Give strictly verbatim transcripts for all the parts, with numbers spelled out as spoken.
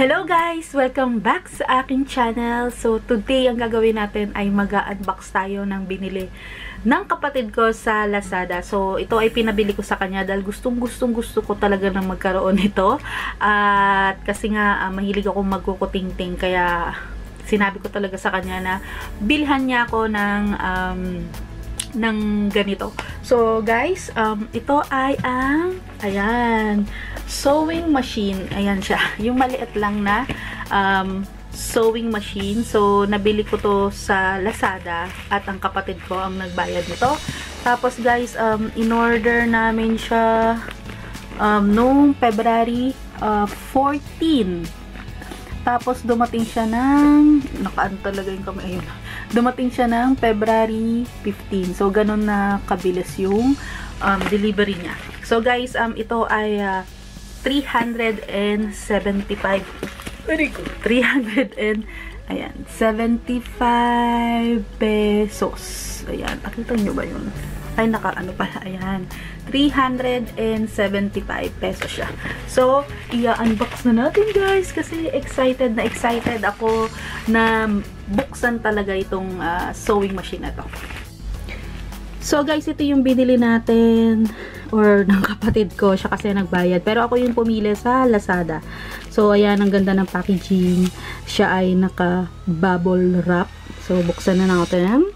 Hello guys! Welcome back sa aking channel. So today ang gagawin natin ay mag-unbox tayo ng binili ng kapatid ko sa Lazada. So ito ay pinabili ko sa kanya dahil gustong gustong gusto ko talaga ng magkaroon nito. At kasi nga uh, mahilig ako magkukutingting, kaya sinabi ko talaga sa kanya na bilhan niya ako ng um, ng ganito. So guys, um, ito ay ang ayan, sewing machine. Ayan siya. Yung maliit lang na um, sewing machine. So, nabili ko to sa Lazada at ang kapatid ko ang nagbayad nito. Tapos guys, um, in-order namin siya um, noong February uh, fourteen. Tapos, dumating siya ng nakaan talaga yung kamay. Ayun. Dumating siya ng February fifteen. So, ganun na kabilis yung um, delivery niya. So, guys, um, ito ay uh, three hundred seventy-five three hundred and ayan, seventy-five pesos. Ayan, nakita nyo ba yun? Ay, naka ano pala, ayan, three hundred seventy-five pesos siya. So, i-unbox na natin guys kasi excited na excited ako na buksan talaga itong uh, sewing machine na to. So guys, ito yung binili natin or ng kapatid ko, siya kasi nagbayad. Pero ako yung pumili sa Lazada. So ayan, ang ganda ng packaging. Siya ay naka bubble wrap. So buksan na natin.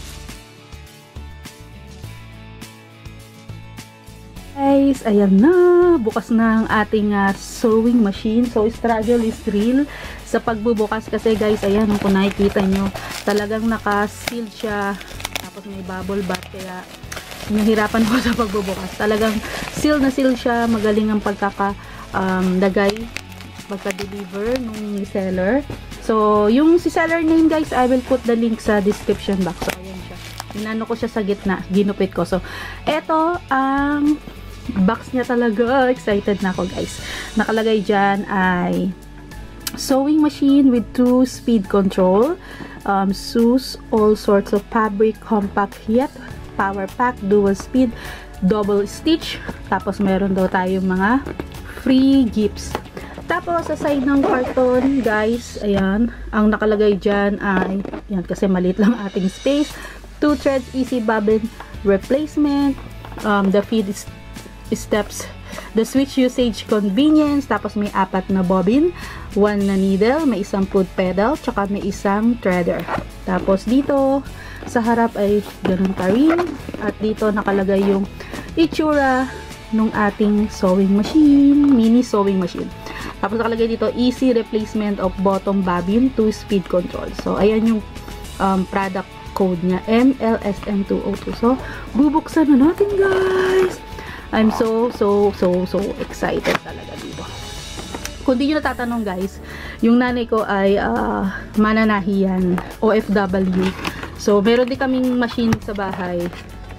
Guys, ayan na. Bukas na ang ating uh, sewing machine. So struggle is real sa pagbubukas kasi guys, ayan, kung nakikita nyo, talagang naka-sealed siya. Tapos may bubble bath, kaya nahirapan ako sa pagbubukas. Talagang seal na seal siya. Magaling ang pagkaka um, lagay, pagka-deliver nung seller. So, yung si seller name guys, I will put the link sa description box. So, ayan siya. Inano ko siya sa gitna. Ginupit ko. So, eto ang box niya talaga. Excited na ako guys. Nakalagay dyan ay sewing machine with two speed control. Um, Sews all sorts of fabric, compact yet power pack, dual speed, double stitch. Tapos meron daw tayong mga free gifts. Tapos sa side ng carton guys, ayan, ang nakalagay dyan ay, yan kasi maliit lang ating space, two threads easy bobbin replacement, um, the feed steps, the switch usage convenience, tapos may apat na bobbin, one na needle, may isang foot pedal, tsaka may isang threader. Tapos dito sa harap ay ganun pa rin, at dito nakalagay yung itsura nung ating sewing machine, mini sewing machine. Tapos nakalagay dito easy replacement of bottom bobbin, two speed control. So ayan yung um, product code niya, M L S M two oh two. So bubuksan na natin guys. I'm so, so, so, so excited talaga dito. Kung di nyo natatanong guys, yung nanay ko ay uh, mananahiyan, O F W. So, meron din kaming machine sa bahay.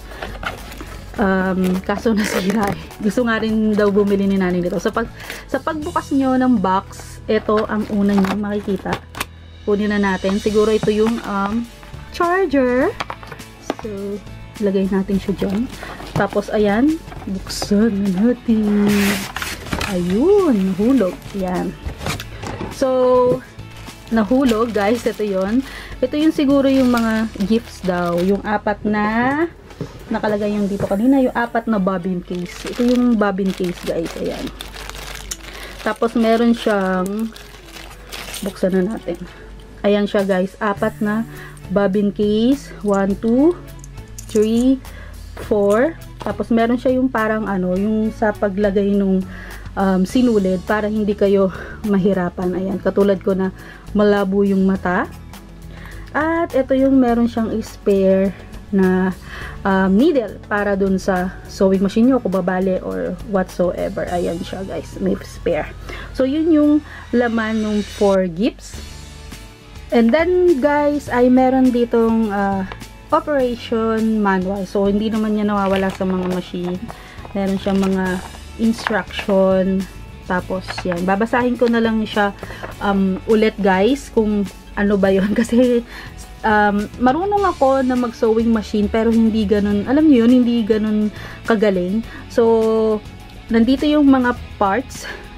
Um, kaso nasira eh. Gusto nga rin daw bumili ni nanay nito. So, pag, sa pagbukas nyo ng box, ito ang unang nyo makikita. Kunin na natin. Siguro ito yung um, charger. So, lagay natin siya dyan. Tapos, ayan, buksan na natin. Ayun, nahulog. Ayan. So, nahulog, guys. Ito yon. Ito yung siguro yung mga gifts daw. Yung apat na, nakalagay yung dito kanina, yung apat na bobbin case. Ito yung bobbin case, guys. Ayan. Tapos, meron siyang, buksan na natin. Ayan siya, guys. Apat na bobbin case. one, two, three, four. Tapos meron siya yung parang ano, yung sa paglagay nung um, sinulid para hindi kayo mahirapan. Ayan, katulad ko na malabo yung mata. At ito yung meron siyang spare na um, needle para dun sa sewing machine nyo, kung babali or whatsoever. Ayan siya guys, may spare. So yun yung laman ng four gifts. And then guys, ay meron ditong uh, operation manual. So, hindi naman niya nawawala sa mga machine. Meron siyang mga instruction. Tapos, yan. Babasahin ko na lang siya um, ulit, guys, kung ano ba yun. Kasi, um, marunong ako na mag-sewing machine, pero hindi ganun, alam niyo yun, hindi ganun kagaling. So, nandito yung mga parts.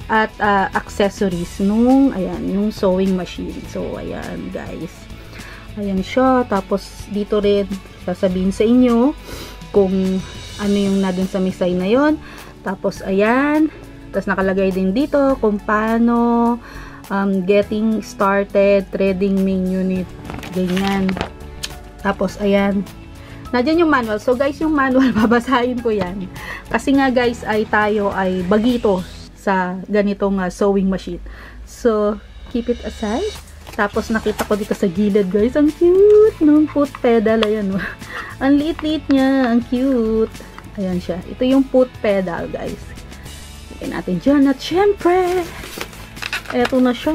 at uh, accessories nung, ayan, yung sewing machine. So, ayan guys. Ayan siya. Tapos, dito rin, sasabihin sa inyo kung ano yung na dun sa misay na yon. Tapos, ayan. Tapos, nakalagay din dito kung paano um, getting started, threading main unit. Ganyan. Tapos, ayan. Nandiyan yung manual. So, guys, yung manual, babasahin ko yan. Kasi nga, guys, ay tayo ay bagito sa ganitong uh, sewing machine. So, keep it aside. Tapos, nakita ko dito sa gilid, guys. Ang cute ng foot pedal. Ayan. Ang liit-liit niya. Ang cute. Ayan siya. Ito yung foot pedal, guys. Lagyan natin dyan. At syempre, eto na siya.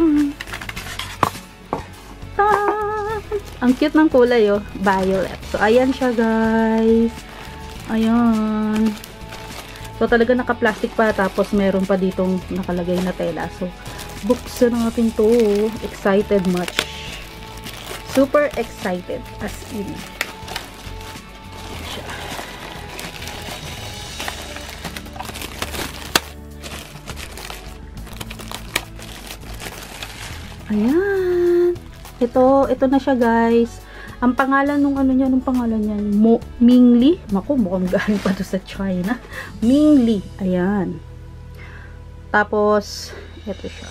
Ta-da! Ang cute ng kulay, oh. Violet. So, ayan siya, guys. Ayan. So, talaga naka-plastic pa. Tapos, meron pa ditong nakalagay na tela. So, buksan natin to. Excited much. Super excited. As in. Ayan. Ito, ito na siya, guys. Ang pangalan nung ano niya, nung pangalan niya, Mo, Mingli. Naku, mukhang galing pa to sa China. Mingli. Ayan. Tapos, ito siya.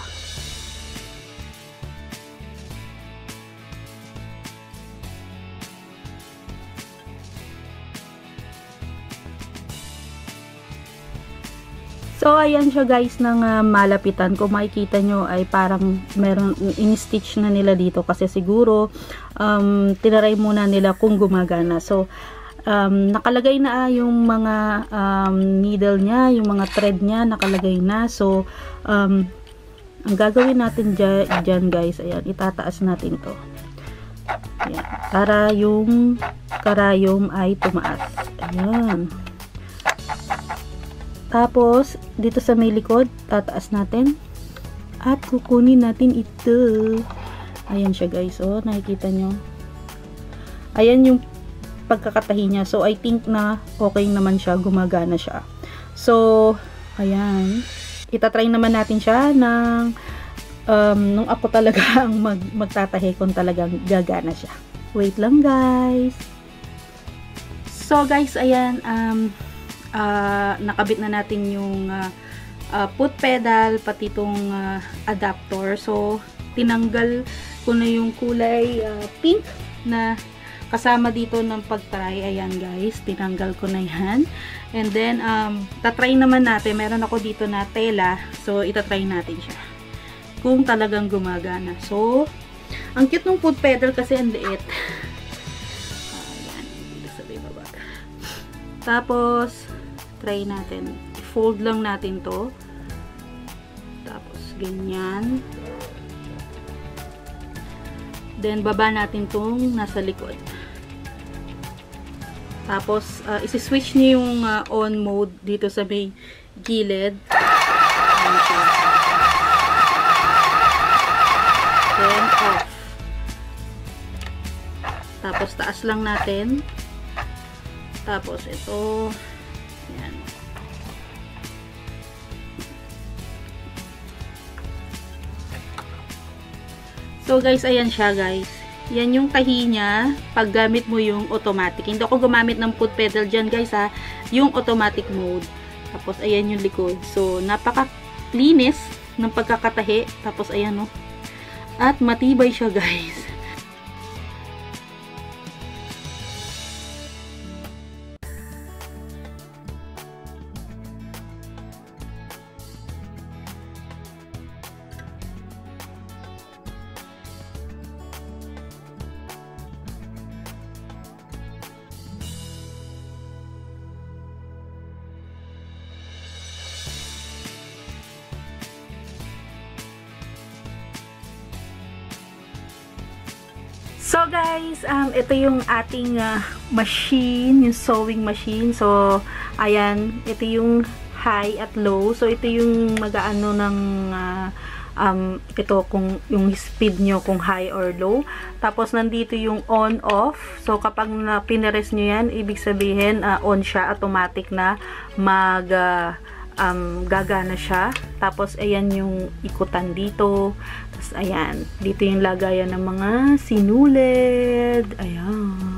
So, ayan siya, guys, ng uh, malapitan. Kung makikita nyo ay parang meron in-stitch na nila dito kasi siguro um, tinaray muna nila kung gumagana. So, um, nakalagay na yung mga um, needle niya, yung mga thread niya, nakalagay na. So, um, ang gagawin natin dyan, dyan, guys, ayan, itataas natin to. Ayan, para yung karayom ay tumaas. Ayan. Tapos, dito sa may likod, tataas natin. At kukunin natin ito. Ayan siya, guys. Oh, nakikita nyo. Ayan yung pagkakatahi niya. So, I think na okay naman siya. Gumagana siya. So, ayan. Itatry naman natin siya ng um, nung ako talaga ang mag, magtatahi kung talagang gagana siya. Wait lang, guys. So, guys, ayan. Um, Uh, nakabit na natin yung uh, uh, foot pedal pati itong uh, adapter. So, tinanggal ko na yung kulay uh, pink na kasama dito ng pag-try. Ayan, guys, tinanggal ko na yan. And then, um, tatry naman natin. Meron ako dito na tela. So, itatry natin siya kung talagang gumagana. So, ang cute ng foot pedal kasi ang liit. Ayan, dito sa baba. Tapos, try natin. I-fold lang natin to. Tapos, ganyan. Then, baba natin tong nasa likod. Tapos, uh, isi-switch niyo yung uh, on mode dito sa may gilid. Then, off. Tapos, taas lang natin. Tapos, ito. Ayan. So, guys, ayan siya, guys. Yan yung tahi niya pag gamit mo yung automatic. Hindi ako gumamit ng foot pedal dyan, guys, ha. Yung automatic mode. Tapos, ayan yung likod. So, napaka-linis ng pagkakatahi. Tapos, ayan, no. At matibay siya, guys. So guys, um, ito yung ating uh, machine, yung sewing machine. So, ayan, ito yung high at low. So, ito yung mag-aano ng, uh, um, ito kung yung speed nyo, kung high or low. Tapos, nandito yung on-off. So, kapag na pinires nyo yan, ibig sabihin, uh, on siya, automatic na mag, uh, um, gagana siya. Tapos, ayan yung ikutan dito. Tapos, ayan. Dito yung lagayan ng mga sinulid. Ayan.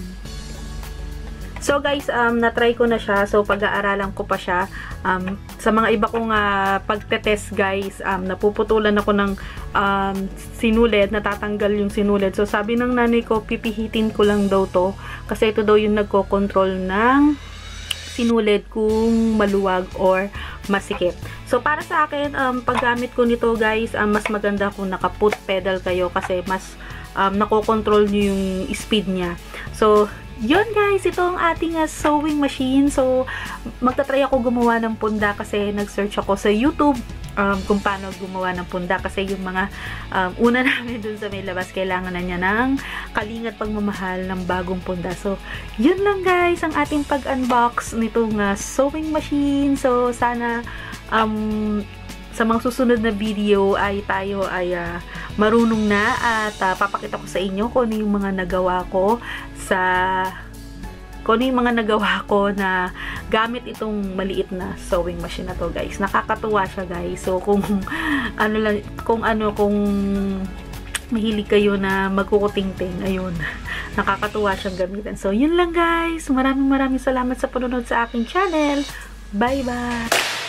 So guys, um, na-try ko na siya. So pag-aaralan ko pa siya. Um, sa mga iba kong uh, pagte-test guys, um, napuputulan ako ng um, sinulid, natatanggal yung sinulid. So sabi ng nanay ko, pipihitin ko lang daw to. Kasi ito daw yung nagko-control ng sinulid kung maluwag or masikip. So para sa akin, um, paggamit ko nito guys, um, mas maganda kung naka-foot pedal kayo kasi mas um, nako-control nyo yung speed niya. So yun guys, ito ang ating uh, sewing machine. So, magta-try ako gumawa ng punda kasi nag-search ako sa YouTube um, kung paano gumawa ng punda kasi yung mga um, una namin dun sa may labas, kailangan na niya ng kalingat pagmamahal ng bagong punda. So, yun lang guys, ang ating pag-unbox nitong uh, sewing machine. So, sana um, sa mga susunod na video ay tayo ay uh, marunong na at uh, papakita ko sa inyo kung ano yung mga nagawa ko sa kung ano yung mga nagawa ko na gamit itong maliit na sewing machine na to guys. Nakakatuwa siya guys. So kung ano lang, kung ano kung mahilig kayo na magkukuting-ting, ayun, nakakatuwa siyang gamitin. So yun lang guys. Maraming maraming salamat sa panonood sa aking channel. Bye bye.